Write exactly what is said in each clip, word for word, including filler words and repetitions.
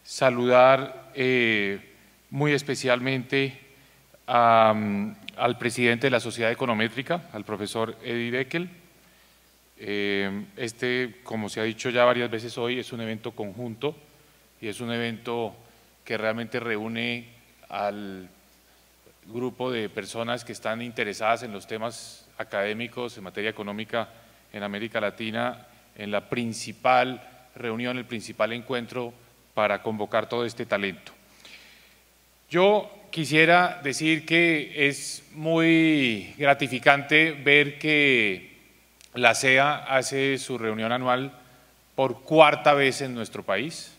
saludar eh, muy especialmente a, al presidente de la Sociedad Econométrica, al profesor Eddie Beckel. Eh, este, como se ha dicho ya varias veces hoy, es un evento conjunto y es un evento que realmente reúne al grupo de personas que están interesadas en los temas académicos en materia económica en América Latina, en la principal reunión, el principal encuentro para convocar todo este talento. Yo quisiera decir que es muy gratificante ver que la C E A hace su reunión anual por cuarta vez en nuestro país.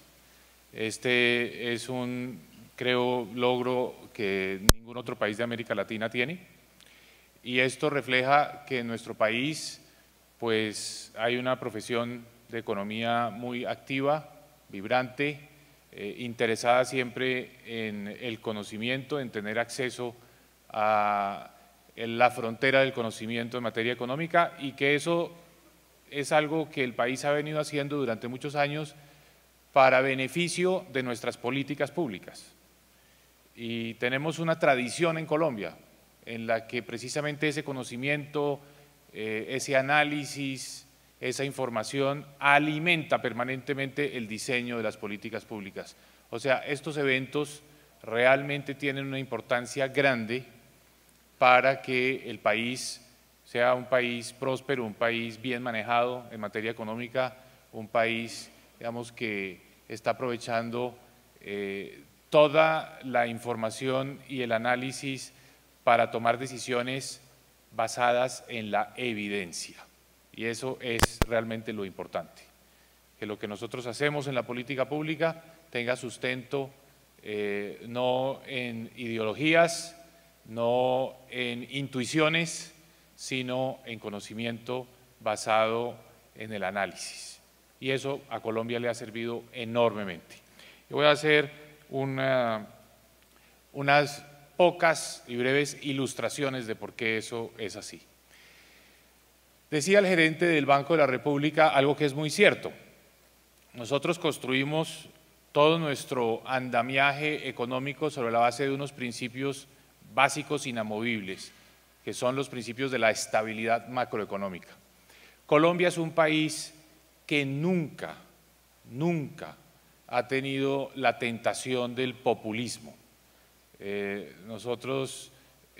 Este es un, creo, logro que ningún otro país de América Latina tiene, y esto refleja que en nuestro país pues hay una profesión de economía muy activa, vibrante, eh, interesada siempre en el conocimiento, en tener acceso a la frontera del conocimiento en materia económica, y que eso es algo que el país ha venido haciendo durante muchos años para beneficio de nuestras políticas públicas. Y tenemos una tradición en Colombia en la que precisamente ese conocimiento, eh, ese análisis, esa información alimenta permanentemente el diseño de las políticas públicas. O sea, estos eventos realmente tienen una importancia grande para que el país sea un país próspero, un país bien manejado en materia económica, un país, digamos, que está aprovechando eh, toda la información y el análisis para tomar decisiones basadas en la evidencia. Y eso es realmente lo importante, que lo que nosotros hacemos en la política pública tenga sustento eh, no en ideologías, no en intuiciones, sino en conocimiento basado en el análisis. Y eso a Colombia le ha servido enormemente. Yo voy a hacer una, unas pocas y breves ilustraciones de por qué eso es así. Decía el gerente del Banco de la República algo que es muy cierto. Nosotros construimos todo nuestro andamiaje económico sobre la base de unos principios básicos inamovibles, que son los principios de la estabilidad macroeconómica. Colombia es un país que nunca, nunca ha tenido la tentación del populismo. Eh, nosotros,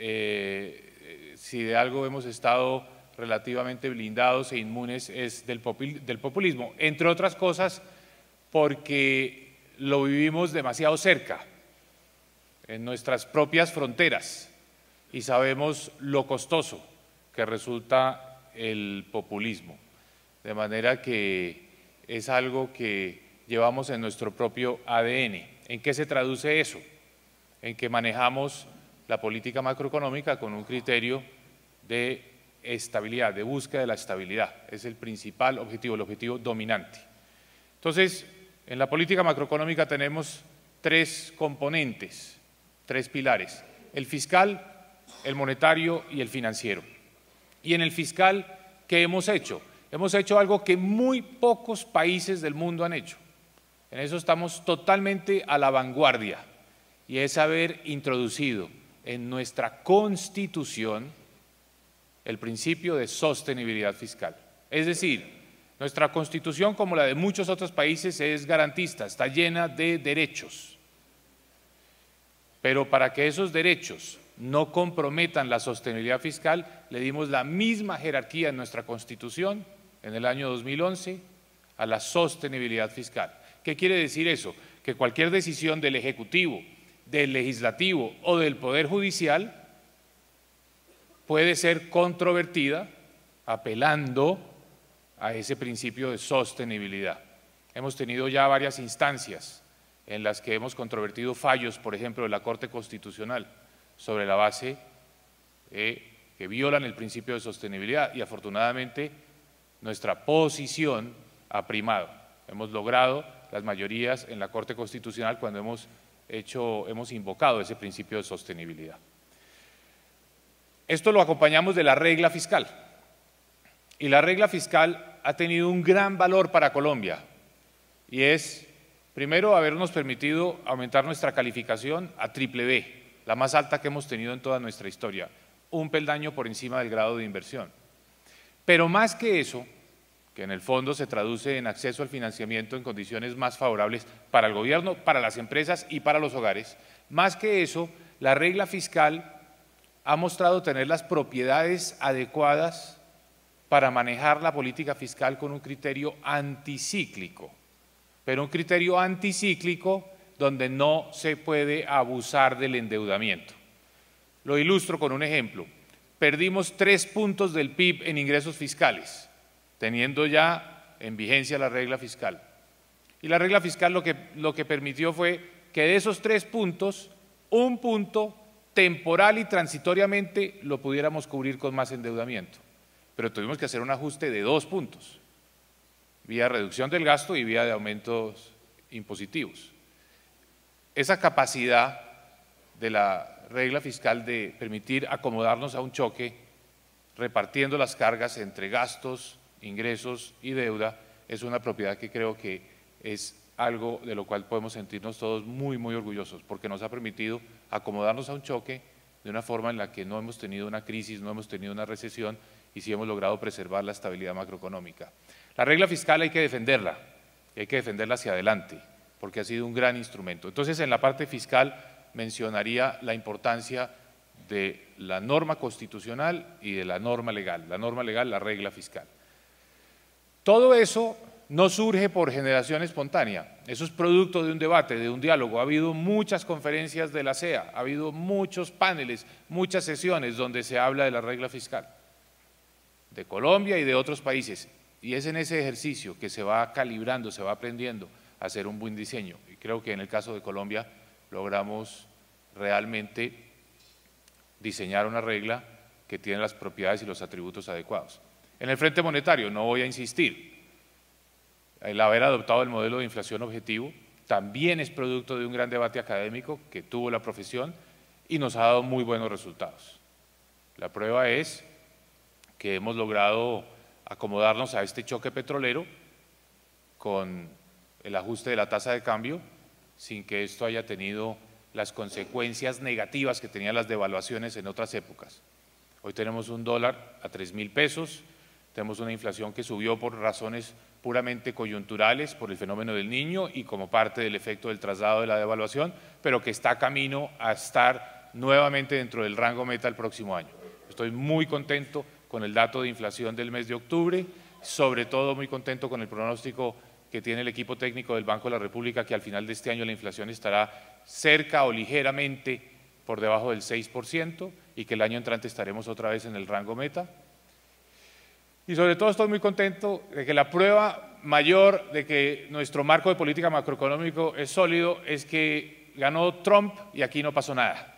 eh, si de algo hemos estado relativamente blindados e inmunes, es del populismo, entre otras cosas porque lo vivimos demasiado cerca, en nuestras propias fronteras, y sabemos lo costoso que resulta el populismo, de manera que es algo que llevamos en nuestro propio A D N. ¿En qué se traduce eso? En que manejamos la política macroeconómica con un criterio de estabilidad, de búsqueda de la estabilidad. Es el principal objetivo, el objetivo dominante. Entonces, en la política macroeconómica tenemos tres componentes, tres pilares: el fiscal, el monetario y el financiero. Y en el fiscal, ¿qué hemos hecho? Hemos hecho algo que muy pocos países del mundo han hecho. En eso estamos totalmente a la vanguardia, y es haber introducido en nuestra Constitución el principio de sostenibilidad fiscal. Es decir, nuestra Constitución, como la de muchos otros países, es garantista, está llena de derechos. Pero para que esos derechos no comprometan la sostenibilidad fiscal, le dimos la misma jerarquía en nuestra Constitución en el año dos mil once a la sostenibilidad fiscal. ¿Qué quiere decir eso? Que cualquier decisión del Ejecutivo, del Legislativo o del Poder Judicial puede ser controvertida apelando a ese principio de sostenibilidad. Hemos tenido ya varias instancias en las que hemos controvertido fallos, por ejemplo, de la Corte Constitucional, sobre la base eh, que violan el principio de sostenibilidad, y afortunadamente nuestra posición ha primado. Hemos logrado las mayorías en la Corte Constitucional cuando hemos, hecho, hemos invocado ese principio de sostenibilidad. Esto lo acompañamos de la regla fiscal, y la regla fiscal ha tenido un gran valor para Colombia, y es Primero, habernos permitido aumentar nuestra calificación a triple B, la más alta que hemos tenido en toda nuestra historia, un peldaño por encima del grado de inversión. Pero más que eso, que en el fondo se traduce en acceso al financiamiento en condiciones más favorables para el gobierno, para las empresas y para los hogares, más que eso, la regla fiscal ha mostrado tener las propiedades adecuadas para manejar la política fiscal con un criterio anticíclico, pero un criterio anticíclico donde no se puede abusar del endeudamiento. Lo ilustro con un ejemplo. Perdimos tres puntos del P I B en ingresos fiscales, teniendo ya en vigencia la regla fiscal. Y la regla fiscal lo que, lo que permitió fue que de esos tres puntos, un punto temporal y transitoriamente lo pudiéramos cubrir con más endeudamiento. Pero tuvimos que hacer un ajuste de dos puntos, vía reducción del gasto y vía de aumentos impositivos. Esa capacidad de la regla fiscal de permitir acomodarnos a un choque, repartiendo las cargas entre gastos, ingresos y deuda, es una propiedad que creo que es algo de lo cual podemos sentirnos todos muy, muy orgullosos, porque nos ha permitido acomodarnos a un choque de una forma en la que no hemos tenido una crisis, no hemos tenido una recesión y sí hemos logrado preservar la estabilidad macroeconómica. La regla fiscal hay que defenderla, hay que defenderla hacia adelante, porque ha sido un gran instrumento. Entonces, en la parte fiscal mencionaría la importancia de la norma constitucional y de la norma legal. La norma legal, la regla fiscal. Todo eso no surge por generación espontánea, eso es producto de un debate, de un diálogo. Ha habido muchas conferencias de la C E A, ha habido muchos paneles, muchas sesiones donde se habla de la regla fiscal, de Colombia y de otros países. Y es en ese ejercicio que se va calibrando, se va aprendiendo a hacer un buen diseño. Y creo que en el caso de Colombia logramos realmente diseñar una regla que tiene las propiedades y los atributos adecuados. En el frente monetario, no voy a insistir, el haber adoptado el modelo de inflación objetivo también es producto de un gran debate académico que tuvo la profesión y nos ha dado muy buenos resultados. La prueba es que hemos logrado acomodarnos a este choque petrolero con el ajuste de la tasa de cambio sin que esto haya tenido las consecuencias negativas que tenían las devaluaciones en otras épocas. Hoy tenemos un dólar a tres mil pesos, tenemos una inflación que subió por razones puramente coyunturales, por el fenómeno del Niño y como parte del efecto del traslado de la devaluación, pero que está camino a estar nuevamente dentro del rango meta el próximo año. Estoy muy contento con el dato de inflación del mes de octubre, sobre todo muy contento con el pronóstico que tiene el equipo técnico del Banco de la República, que al final de este año la inflación estará cerca o ligeramente por debajo del seis por ciento y que el año entrante estaremos otra vez en el rango meta. Y sobre todo estoy muy contento de que la prueba mayor de que nuestro marco de política macroeconómico es sólido es que ganó Trump y aquí no pasó nada.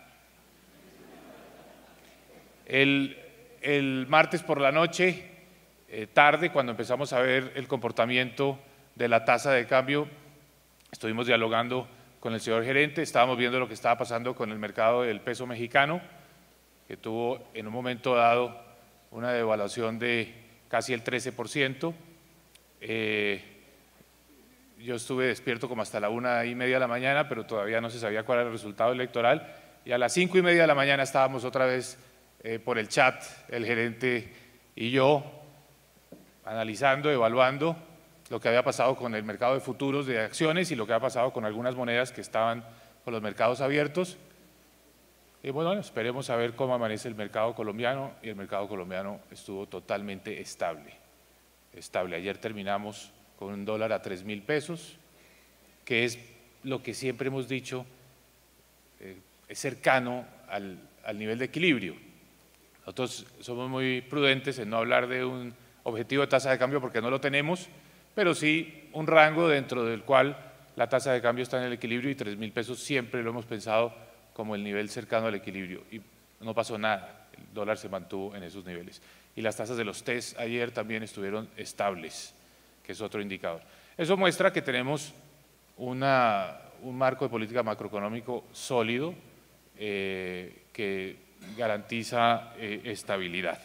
El, el martes por la noche, eh, tarde, cuando empezamos a ver el comportamiento de la tasa de cambio, estuvimos dialogando con el señor gerente, estábamos viendo lo que estaba pasando con el mercado del peso mexicano, que tuvo en un momento dado una devaluación de casi el trece por ciento. Eh, yo estuve despierto como hasta la una y media de la mañana, pero todavía no se sabía cuál era el resultado electoral, y a las cinco y media de la mañana estábamos otra vez eh, por el chat, el gerente y yo, analizando, evaluando lo que había pasado con el mercado de futuros de acciones y lo que había pasado con algunas monedas que estaban con los mercados abiertos. Y bueno, esperemos a ver cómo amanece el mercado colombiano, y el mercado colombiano estuvo totalmente estable. estable. Ayer terminamos con un dólar a tres mil pesos, que es lo que siempre hemos dicho, eh, es cercano al, al nivel de equilibrio. Nosotros somos muy prudentes en no hablar de un objetivo de tasa de cambio porque no lo tenemos, pero sí un rango dentro del cual la tasa de cambio está en el equilibrio, y tres mil pesos siempre lo hemos pensado como el nivel cercano al equilibrio, y no pasó nada, el dólar se mantuvo en esos niveles. Y las tasas de los T E S ayer también estuvieron estables, que es otro indicador. Eso muestra que tenemos una, un marco de política macroeconómico sólido eh, que garantiza eh, estabilidad.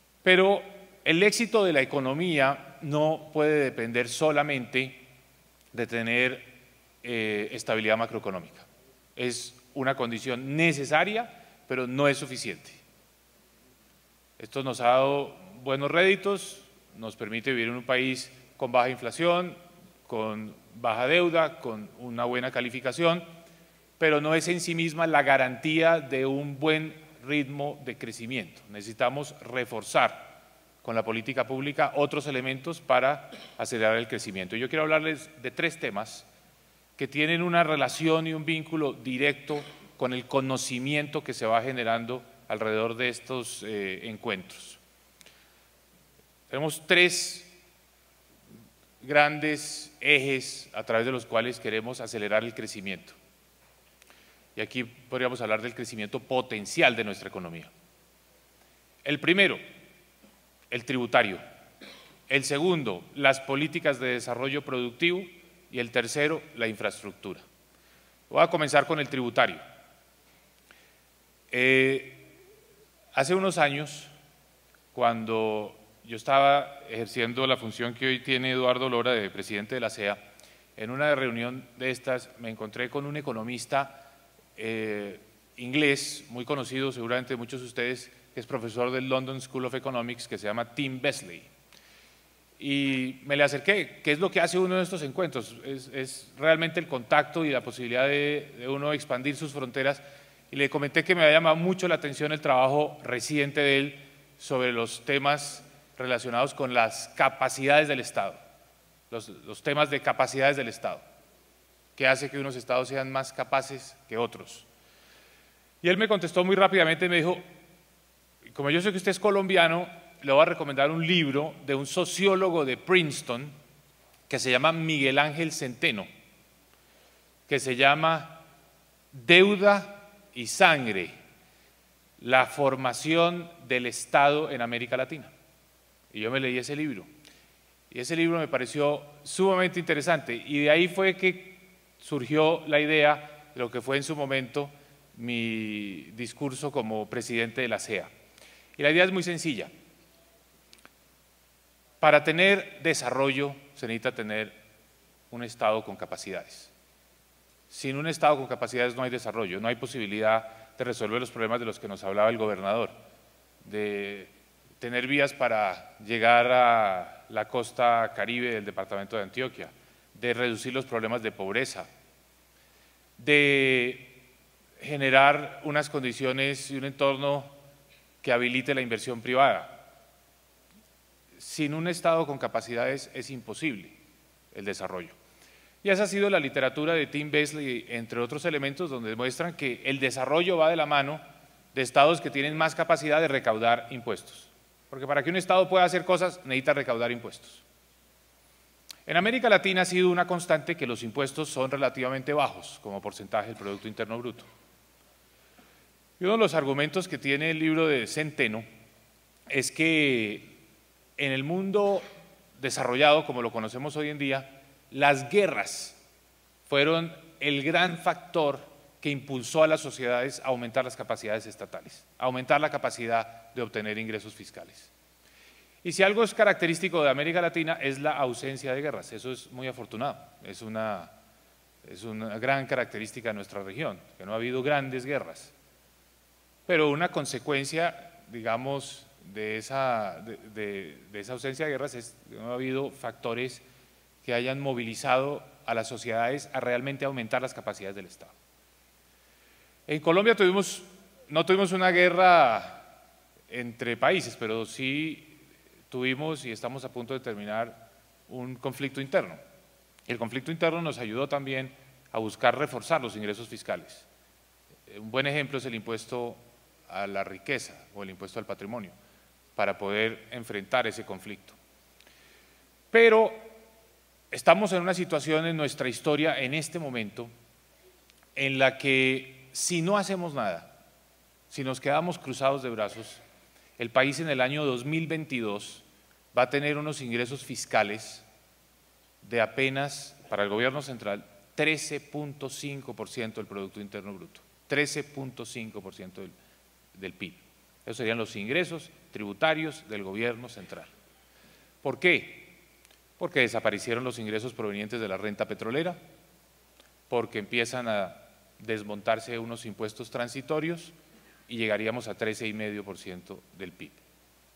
Pero el éxito de la economía no puede depender solamente de tener eh, estabilidad macroeconómica. Es una condición necesaria, pero no es suficiente. Esto nos ha dado buenos réditos, nos permite vivir en un país con baja inflación, con baja deuda, con una buena calificación, pero no es en sí misma la garantía de un buen ritmo de crecimiento. Necesitamos reforzar con la política pública otros elementos para acelerar el crecimiento. Yo quiero hablarles de tres temas que tienen una relación y un vínculo directo con el conocimiento que se va generando alrededor de estos eh, encuentros. Tenemos tres grandes ejes a través de los cuales queremos acelerar el crecimiento. Y aquí podríamos hablar del crecimiento potencial de nuestra economía. El primero, el tributario. El segundo, las políticas de desarrollo productivo. Y el tercero, la infraestructura. Voy a comenzar con el tributario. Eh, hace unos años, cuando yo estaba ejerciendo la función que hoy tiene Eduardo Lora de presidente de la C E A, en una reunión de estas me encontré con un economista eh, inglés, muy conocido seguramente muchos de ustedes, que es profesor del London School of Economics, que se llama Tim Besley. Y me le acerqué, ¿qué es lo que hace uno de estos encuentros? Es, es realmente el contacto y la posibilidad de, de uno expandir sus fronteras, y le comenté que me había llamado mucho la atención el trabajo reciente de él sobre los temas relacionados con las capacidades del Estado, los, los temas de capacidades del Estado, que hace que unos estados sean más capaces que otros. Y él me contestó muy rápidamente y me dijo, como yo sé que usted es colombiano, le voy a recomendar un libro de un sociólogo de Princeton que se llama Miguel Ángel Centeno, que se llama Deuda y Sangre, la formación del Estado en América Latina. Y yo me leí ese libro, y ese libro me pareció sumamente interesante, y de ahí fue que surgió la idea de lo que fue en su momento mi discurso como presidente de la C E A. Y la idea es muy sencilla. Para tener desarrollo se necesita tener un Estado con capacidades. Sin un Estado con capacidades no hay desarrollo, no hay posibilidad de resolver los problemas de los que nos hablaba el gobernador, de tener vías para llegar a la costa caribe del departamento de Antioquia, de reducir los problemas de pobreza, de generar unas condiciones y un entorno que habilite la inversión privada. Sin un Estado con capacidades es imposible el desarrollo. Y esa ha sido la literatura de Tim Besley, entre otros elementos, donde demuestran que el desarrollo va de la mano de estados que tienen más capacidad de recaudar impuestos. Porque para que un Estado pueda hacer cosas, necesita recaudar impuestos. En América Latina ha sido una constante que los impuestos son relativamente bajos como porcentaje del Producto Interno Bruto. Y uno de los argumentos que tiene el libro de Centeno es que en el mundo desarrollado, como lo conocemos hoy en día, las guerras fueron el gran factor que impulsó a las sociedades a aumentar las capacidades estatales, a aumentar la capacidad de obtener ingresos fiscales. Y si algo es característico de América Latina es la ausencia de guerras, eso es muy afortunado, es una, es una gran característica de nuestra región, que no ha habido grandes guerras. Pero una consecuencia, digamos, de esa, de, de, de esa ausencia de guerras es que no ha habido factores que hayan movilizado a las sociedades a realmente aumentar las capacidades del Estado. En Colombia tuvimos, no tuvimos una guerra entre países, pero sí tuvimos y estamos a punto de terminar un conflicto interno. El conflicto interno nos ayudó también a buscar reforzar los ingresos fiscales. Un buen ejemplo es el impuesto a la riqueza o el impuesto al patrimonio, para poder enfrentar ese conflicto. Pero estamos en una situación en nuestra historia en este momento en la que si no hacemos nada, si nos quedamos cruzados de brazos, el país en el año dos mil veintidós va a tener unos ingresos fiscales de apenas, para el gobierno central, trece punto cinco por ciento del Producto Interno Bruto, trece punto cinco por ciento del, del P I B. Esos serían los ingresos tributarios del gobierno central. ¿Por qué? porque desaparecieron los ingresos provenientes de la renta petrolera, porque empiezan a desmontarse unos impuestos transitorios y llegaríamos a trece coma cinco por ciento del P I B.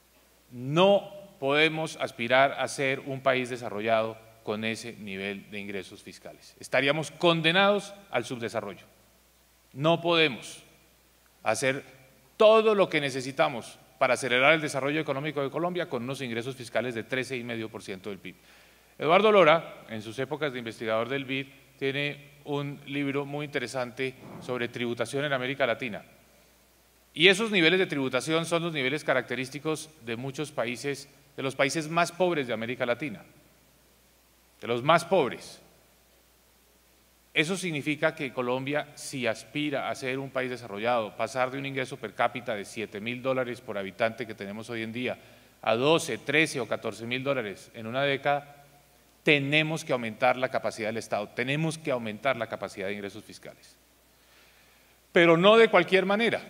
No podemos aspirar a ser un país desarrollado con ese nivel de ingresos fiscales. Estaríamos condenados al subdesarrollo. No podemos hacer todo lo que necesitamos para acelerar el desarrollo económico de Colombia con unos ingresos fiscales de trece coma cinco por ciento del P I B. Eduardo Lora, en sus épocas de investigador del B I D, tiene un libro muy interesante sobre tributación en América Latina. Y esos niveles de tributación son los niveles característicos de muchos países, de los países más pobres de América Latina, de los más pobres. Eso significa que Colombia, si aspira a ser un país desarrollado, pasar de un ingreso per cápita de siete mil dólares por habitante que tenemos hoy en día a doce, trece o catorce mil dólares en una década, tenemos que aumentar la capacidad del Estado, tenemos que aumentar la capacidad de ingresos fiscales. Pero no de cualquier manera.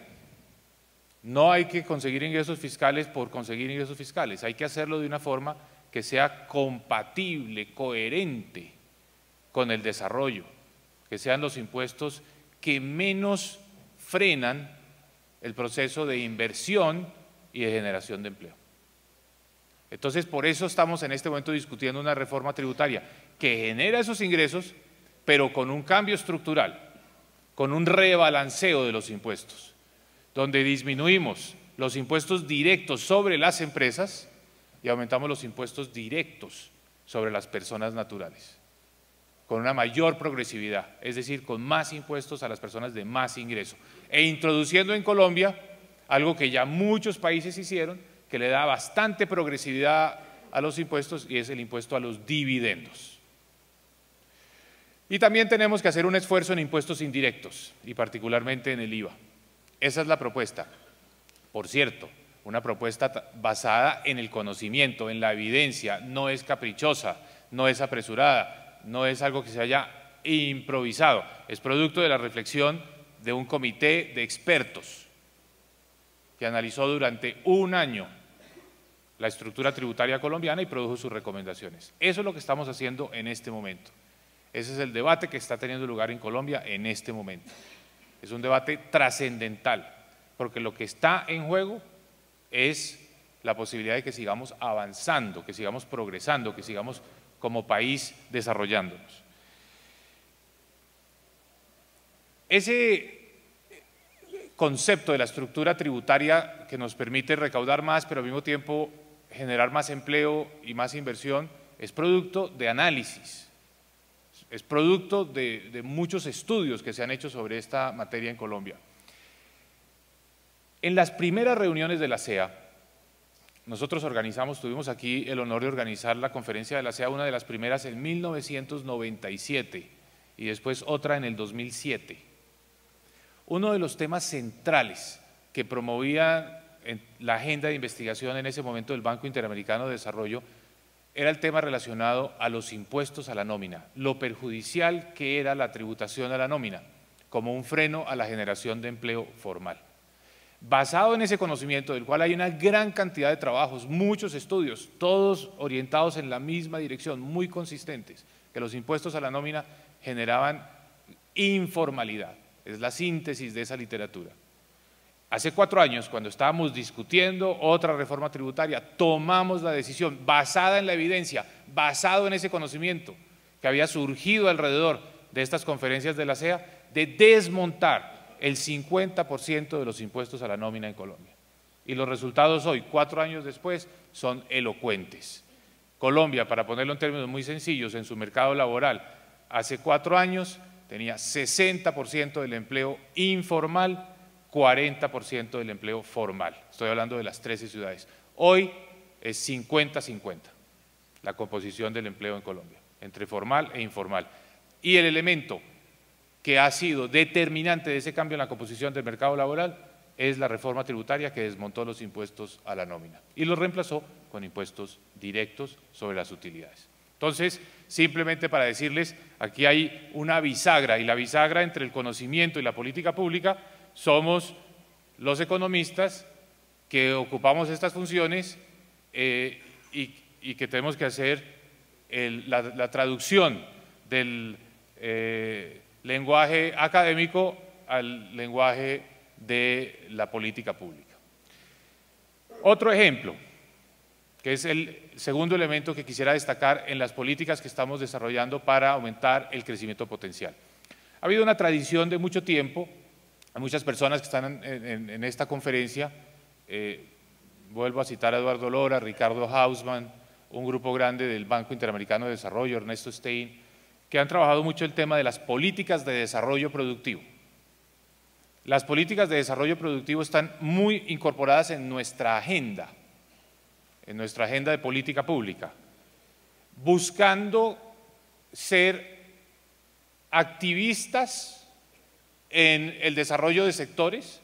No hay que conseguir ingresos fiscales por conseguir ingresos fiscales, hay que hacerlo de una forma que sea compatible, coherente con el desarrollo, que sean los impuestos que menos frenan el proceso de inversión y de generación de empleo. Entonces, por eso estamos en este momento discutiendo una reforma tributaria que genera esos ingresos, pero con un cambio estructural, con un rebalanceo de los impuestos, donde disminuimos los impuestos directos sobre las empresas y aumentamos los impuestos directos sobre las personas naturales, con una mayor progresividad, es decir, con más impuestos a las personas de más ingreso, e introduciendo en Colombia algo que ya muchos países hicieron, que le da bastante progresividad a los impuestos, y es el impuesto a los dividendos. Y también tenemos que hacer un esfuerzo en impuestos indirectos, y particularmente en el I V A. Esa es la propuesta. Por cierto, una propuesta basada en el conocimiento, en la evidencia, no es caprichosa, no es apresurada, no es algo que se haya improvisado, es producto de la reflexión de un comité de expertos que analizó durante un año la estructura tributaria colombiana y produjo sus recomendaciones. Eso es lo que estamos haciendo en este momento. Ese es el debate que está teniendo lugar en Colombia en este momento. Es un debate trascendental, porque lo que está en juego es la posibilidad de que sigamos avanzando, que sigamos progresando, que sigamos como país desarrollándonos. Ese concepto de la estructura tributaria que nos permite recaudar más, pero al mismo tiempo generar más empleo y más inversión, es producto de análisis, es producto de, de muchos estudios que se han hecho sobre esta materia en Colombia. En las primeras reuniones de la C E A, nosotros organizamos, tuvimos aquí el honor de organizar la conferencia de la C E A, una de las primeras en mil novecientos noventa y siete y después otra en el dos mil siete. Uno de los temas centrales que promovía la agenda de investigación en ese momento del Banco Interamericano de Desarrollo era el tema relacionado a los impuestos a la nómina, lo perjudicial que era la tributación a la nómina como un freno a la generación de empleo formal. Basado en ese conocimiento, del cual hay una gran cantidad de trabajos, muchos estudios, todos orientados en la misma dirección, muy consistentes, que los impuestos a la nómina generaban informalidad. Es la síntesis de esa literatura. Hace cuatro años, cuando estábamos discutiendo otra reforma tributaria, tomamos la decisión basada en la evidencia, basado en ese conocimiento que había surgido alrededor de estas conferencias de la C E A, de desmontar el cincuenta por ciento de los impuestos a la nómina en Colombia. Y los resultados hoy, cuatro años después, son elocuentes. Colombia, para ponerlo en términos muy sencillos, en su mercado laboral, hace cuatro años tenía sesenta por ciento del empleo informal, cuarenta por ciento del empleo formal. Estoy hablando de las trece ciudades. Hoy es cincuenta cincuenta la composición del empleo en Colombia, entre formal e informal. Y el elemento que ha sido determinante de ese cambio en la composición del mercado laboral es la reforma tributaria que desmontó los impuestos a la nómina y los reemplazó con impuestos directos sobre las utilidades. Entonces, simplemente para decirles, aquí hay una bisagra, y la bisagra entre el conocimiento y la política pública somos los economistas que ocupamos estas funciones eh, y, y que tenemos que hacer el, la, la traducción del eh, lenguaje académico al lenguaje de la política pública. Otro ejemplo, que es el segundo elemento que quisiera destacar en las políticas que estamos desarrollando para aumentar el crecimiento potencial. Ha habido una tradición de mucho tiempo, hay muchas personas que están en, en, en esta conferencia, eh, vuelvo a citar a Eduardo Lora, Ricardo Hausmann, un grupo grande del Banco Interamericano de Desarrollo, Ernesto Stein, que han trabajado mucho el tema de las políticas de desarrollo productivo. Las políticas de desarrollo productivo están muy incorporadas en nuestra agenda, en nuestra agenda de política pública, buscando ser activistas en el desarrollo de sectores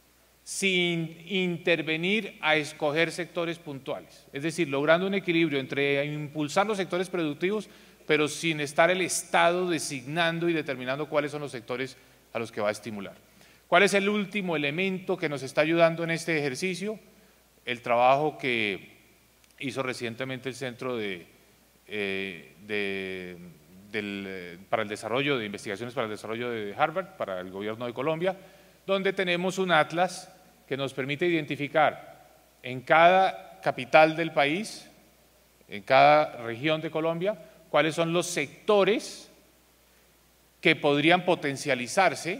sin intervenir a escoger sectores puntuales. Es decir, logrando un equilibrio entre impulsar los sectores productivos, pero sin estar el Estado designando y determinando cuáles son los sectores a los que va a estimular. ¿Cuál es el último elemento que nos está ayudando en este ejercicio? El trabajo que hizo recientemente el Centro de, eh, de, del, para el Desarrollo, de Investigaciones para el Desarrollo de Harvard, para el Gobierno de Colombia, donde tenemos un atlas que nos permite identificar en cada capital del país, en cada región de Colombia, cuáles son los sectores que podrían potencializarse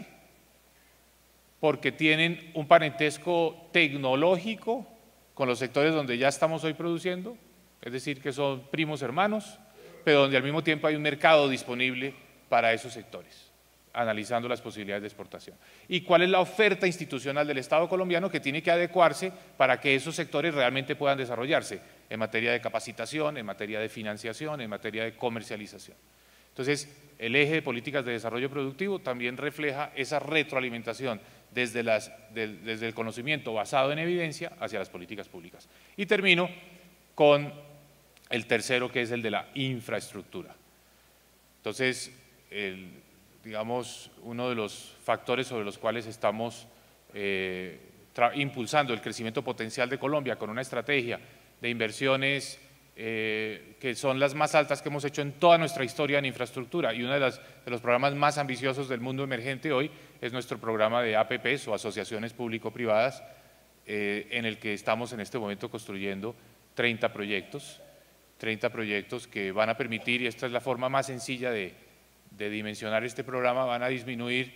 porque tienen un parentesco tecnológico con los sectores donde ya estamos hoy produciendo, es decir, que son primos hermanos, pero donde al mismo tiempo hay un mercado disponible para esos sectores, analizando las posibilidades de exportación. ¿Y cuál es la oferta institucional del Estado colombiano que tiene que adecuarse para que esos sectores realmente puedan desarrollarse en materia de capacitación, en materia de financiación, en materia de comercialización? Entonces, el eje de políticas de desarrollo productivo también refleja esa retroalimentación desde, las, de, desde el conocimiento basado en evidencia hacia las políticas públicas. Y termino con el tercero, que es el de la infraestructura. Entonces, el, digamos, uno de los factores sobre los cuales estamos eh, impulsando el crecimiento potencial de Colombia con una estrategia de inversiones eh, que son las más altas que hemos hecho en toda nuestra historia en infraestructura, y uno de, las, de los programas más ambiciosos del mundo emergente hoy es nuestro programa de A P Ps o asociaciones público-privadas, eh, en el que estamos en este momento construyendo treinta proyectos, treinta proyectos que van a permitir, y esta es la forma más sencilla de, de dimensionar este programa, van a disminuir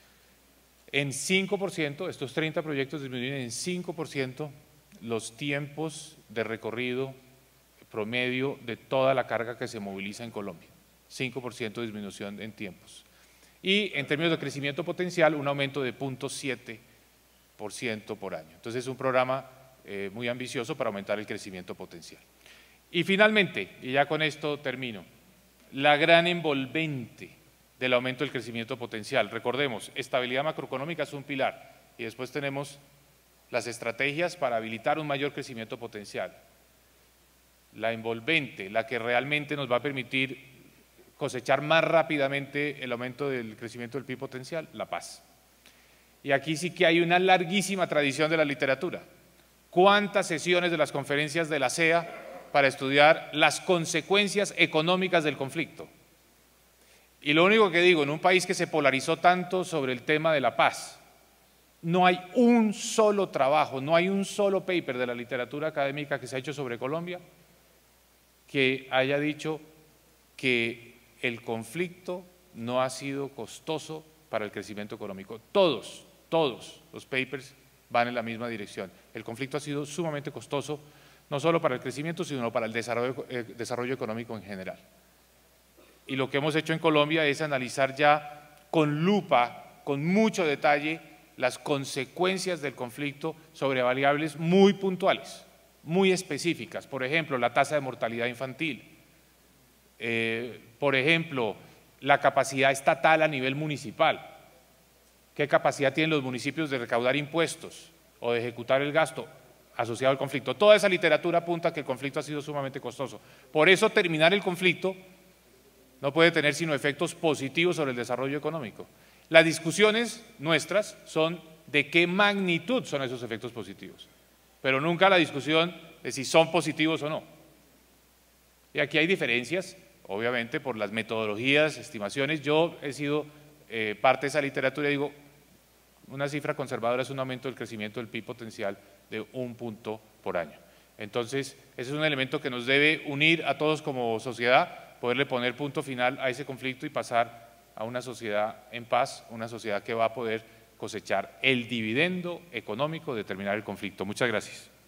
en cinco por ciento, estos treinta proyectos disminuyen en cinco por ciento los tiempos de recorrido promedio de toda la carga que se moviliza en Colombia, cinco por ciento de disminución en tiempos. Y en términos de crecimiento potencial, un aumento de cero punto siete por ciento por año. Entonces es un programa eh, muy ambicioso para aumentar el crecimiento potencial. Y finalmente, y ya con esto termino, la gran envolvente del aumento del crecimiento potencial. Recordemos, estabilidad macroeconómica es un pilar y después tenemos las estrategias para habilitar un mayor crecimiento potencial. La envolvente, la que realmente nos va a permitir cosechar más rápidamente el aumento del crecimiento del P I B potencial, la paz. Y aquí sí que hay una larguísima tradición de la literatura. ¿Cuántas sesiones de las conferencias de la C E A para estudiar las consecuencias económicas del conflicto? Y lo único que digo, en un país que se polarizó tanto sobre el tema de la paz, no hay un solo trabajo, no hay un solo paper de la literatura académica que se ha hecho sobre Colombia que haya dicho que el conflicto no ha sido costoso para el crecimiento económico. Todos, todos los papers van en la misma dirección. El conflicto ha sido sumamente costoso, no solo para el crecimiento, sino para el desarrollo, eh, desarrollo económico en general. Y lo que hemos hecho en Colombia es analizar ya con lupa, con mucho detalle, las consecuencias del conflicto sobre variables muy puntuales, muy específicas. Por ejemplo, la tasa de mortalidad infantil. Eh, por ejemplo, la capacidad estatal a nivel municipal. ¿Qué capacidad tienen los municipios de recaudar impuestos o de ejecutar el gasto asociado al conflicto? Toda esa literatura apunta a que el conflicto ha sido sumamente costoso. Por eso terminar el conflicto no puede tener sino efectos positivos sobre el desarrollo económico. Las discusiones nuestras son de qué magnitud son esos efectos positivos, pero nunca la discusión de si son positivos o no. Y aquí hay diferencias, obviamente, por las metodologías, estimaciones. Yo he sido eh, parte de esa literatura y digo, una cifra conservadora es un aumento del crecimiento del P I B potencial de un punto por año. Entonces, ese es un elemento que nos debe unir a todos como sociedad, poderle poner punto final a ese conflicto y pasar a una sociedad en paz, una sociedad que va a poder cosechar el dividendo económico de terminar el conflicto. Muchas gracias.